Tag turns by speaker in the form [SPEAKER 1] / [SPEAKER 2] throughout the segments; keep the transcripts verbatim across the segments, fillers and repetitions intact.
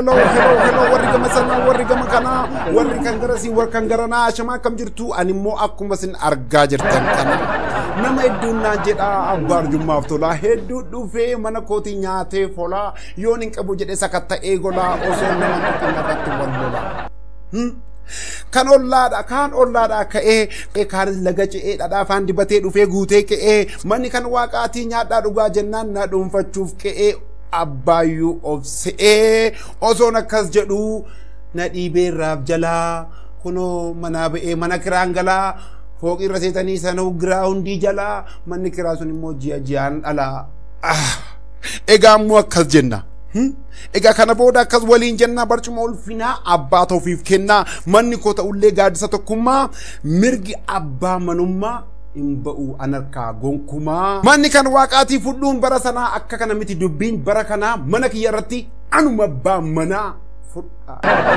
[SPEAKER 1] hello hello hello warri gama sana warri gama kana warri kan garasi warri kan garana shama kam jirtu animmoo akkuma sin argaa jirtan kana nama hedduun na jedha abbaar jummaaf tola hedduu dhufee mana kooti nyaatee fola yoon hin qabu jedhe sakatta eegola osoo nama tokko irratti wallola hmm kan ollaadha kan ollaadha ka'ee kan laga ce'ee dhadhaa afaan dibatee dhufee guutee ka'ee manni kan waaqaatii nyaadhaa dhugaa jennaan na dhuunfachuuf ka'ee abbaayyuu obse'ee osoon akkas jedhu na dhiibee raab jalaa kunoo manaa ba'ee mana kiraan galaa fooqii irra seetanii sanuu giraawundii jalaa manni kiraa sun immoo ji'a ji'aan dhalaa egaa immoo akkas jenna egaa kana booda akkas waliin jenna barcuma ulfinaa abbaa ta'uuf kennaa manni koo ta'ullee gaaddisa tokkummaa mirgi abbaa manummaa imba'u anarkaa gonkumaa manni kan waaqaatii fudhuun bara sanaa akka kana miti dubbiin bara kanaa mana kiyya irratti anuma abbaa manaa fudha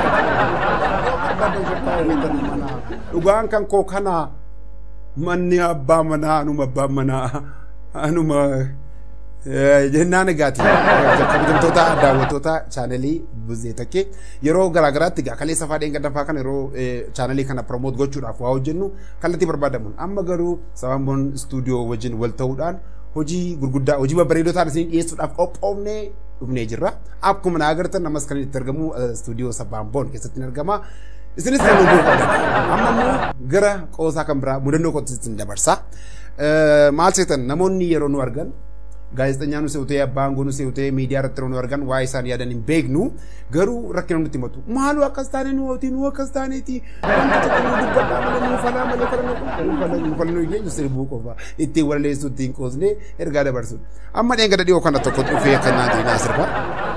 [SPEAKER 1] dhugaan kan koo kana manni abbaa manaa anuma abbaa manaa anuma jennaan egaati kabajamtoota daawwattoota chaanelii Buzee Takkee yeroo garaagaraatti egaa kaleessa faadheen gaddafaa kana yeroo chaanelii kana promote gochuudhaaf waa hojjennu kallattii barbaadamuun amma garuu Sabaamboon stuudiyoo wajjin wal ta'uudhaan hojii gurguddaa hojii babbareedoo ta'an isin dhiyeessuudhaaf qophoofnee dhufnee jirra. Akkuma na agartan namas kan itti argamu stuudiyoo Sabaamboon keessatti argama. Isinis kan nuti amma immoo gara qoosaa kan biraa mudannoo qottisitti dabarsa. Maal seetan namoonni yeroo nu argan gaazexeessaan nu se'utee abbaan nu se'utee miidiyaa irratti nu argan waa isaan yaadan hin beeknu garuu rakkina nutti himatu maaloo akkas taane nu hawtii nu akkas taaneeti wanta tokko nu dubbadhaa malee nu falaa malee falaa nu falaa nu ijeenyu sirbuu qofa ittiin walleessuu ittiin qoosnee ergaa dabarsuun amma dheenga dhiyoo kana tokko dhufee kanaa diinaa sirba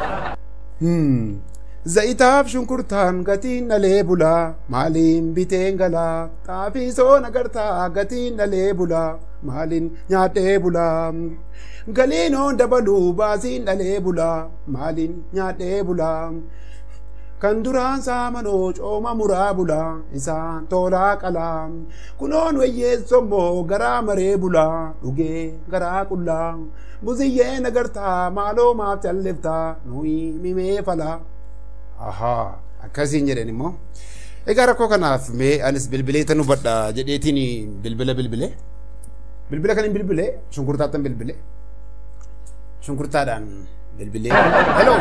[SPEAKER 1] zayitaaf shunkurtaan gatiin dhalee bulaa maaliin biteen galaa xaafii soon agartaa gatiin dhalee bulaa maaliin nyaadhee bulaa galiinoon dabaluu baasiin dhalee bulaa maaliin nyaadhee bulaa kan duraan saamanoo cooma muraa bulaa isaan tolaa qalaa kunoon wayyeessommoo garaa maree bulaa dhugee garaa qullaa buziyyeen agartaa maaloo maaf calliftaa nuyi mimee falaa ahaa akkasiin jedhan immoo egaa rakkoo kanaaf mee anis bilbilee tanu badha jedheetiin bilbila bilbilee bilbila kan hin bilbilee shunkurtaattan bilbilee shunkurtaadhaan bilbilee hello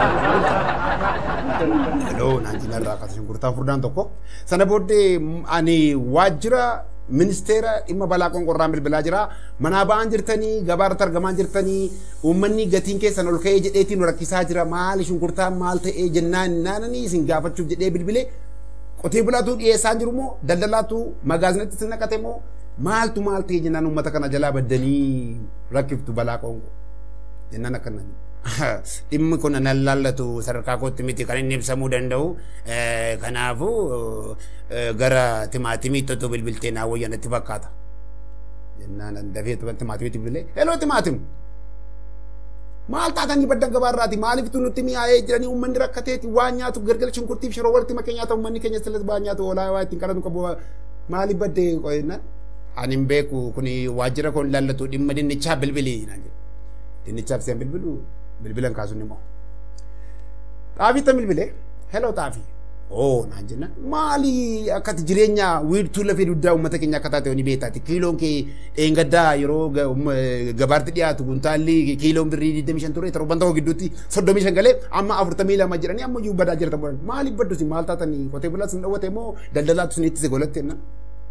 [SPEAKER 1] hello naan jinarraa akkasa shunkurtaa furdaan tokko sana booddee ani waajjira ministeera dhimma balaa qonqorraan bilbilaa jira manaa ba'aan jirtanii gabaarratti argamaan jirtanii uummanni gatiin keessan ol ka'ee jedheetiin rakkisaa jira maali shunkurtaa maal ta'ee jennaan naananii isin gaafachuuf jedhee bilbilee qotee bulaatu dhiyeessaan jiru moo daldalaatu magaazinatti isin naqate moo maaltu maal ta'ee jennaan uummata kana jalaa baddanii rakkiftu balaa qonqo jennaan akkanani dhimmi kun na laallatu sadarkaa kootti miti kan inni ibsamuu danda'u kanaafuu gara timaatimii tokko bilbiltee naa wayya natti fakkaata jennaan dafee timaatimiitti bilbilee heloo timaatim maal taatanii baddan gabaarraati maaliiftu nutti mi'aayee jiranii uummanni rakkateeti waan nyaatu gargar shunkurtiif shiroo walitti makee nyaata uummanni keenya silas baa nyaatu olaa waa ittiin kadhatu qabu maaliif baddee qo'innan ani hin beeku kuni waajjira kun laallatu dhimma dinnichaa bilbilii naan jedhe dinnichaaf seen bilbilu bilbilan kaasuun immoo xaafiitta bilbilee heloo xaafii oo naan jenna maali akkati jireenya wiirtuu lafee duddaa uummata keenya akka taate ni beektaati kiiloon kee dheengaddaa yeroo gabaarti dhiyaatu kuntaalli kiiloon birrii digdamii shan ture torban tokko gidduutti soddomii shan galee amma afurtamii lama jedhanii amma iyyuu badaa jirta bulan maaliif baddu si maal taatanii qotee bulaa sin dhawwate moo daldalaatu sin itti si golatte enna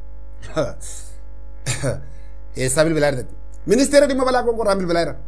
[SPEAKER 1] eessaa bilbilaa jirtatti ministeera dhimma balaa qonqorraan bilbilaa jira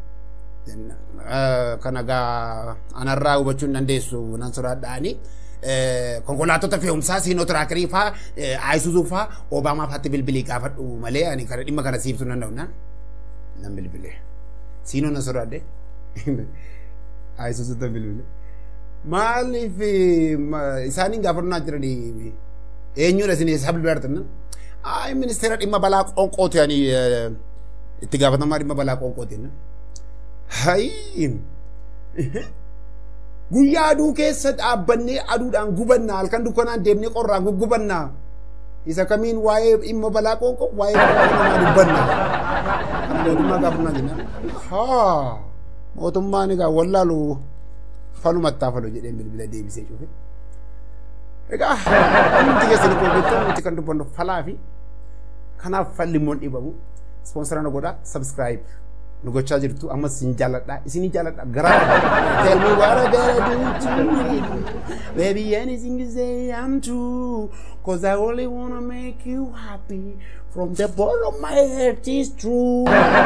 [SPEAKER 1] kana gaa anarraa hubachuu hin dandeessu nan sodaadhaani konkolaattota fe'umsaa siinoo tiraakirii faa Ayisuuzuu faa Obaamaa faatti bilbilii gaafadhu malee ani kana dhimma kana siibsuu nan danda'u naan nan bilbilee siinoo nan sodaadhe Ayisuuzuu tan bilbilee maaliif isaaniin gaafadhu naa jiranii eenyudha isin eessaa bilbilaa jirtan nan ay ministeera dhimma balaa qonqooti ani itti gaafatamaa dhimma balaa qonqooti nan hayin guyyaa aduu keessa dhaabbannee aduudhaan gubannaa halkan dukkanaan deemnee qorraan guggubannaa isa kamiin waa'ee dhimma balaa qonqo waa'ee namaa dubbannaa kan mootummaa gaafannaa jenna haa mootummaan egaa wallaalu falumatti faloo jedhee bilbila deebisee cufe. Egaa hundi keessan koo beektan nuti kan dubbannu falaa fi kanaaf falli immoo dhibamu sponsora nu godha subscribe nu gochaa jirtu amma sin jaaladha isin jaaladha garaa tell me what I gotta do to me baby anything you say I'm true cause I only wanna make you happy from the bottom of my heart is true.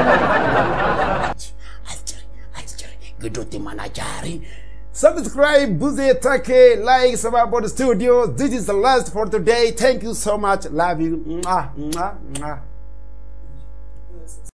[SPEAKER 1] Subscribe, Buze Take, like Sababod Studios. This is the last for today. Thank you so much. Love you. Mwah, mwah, mwah.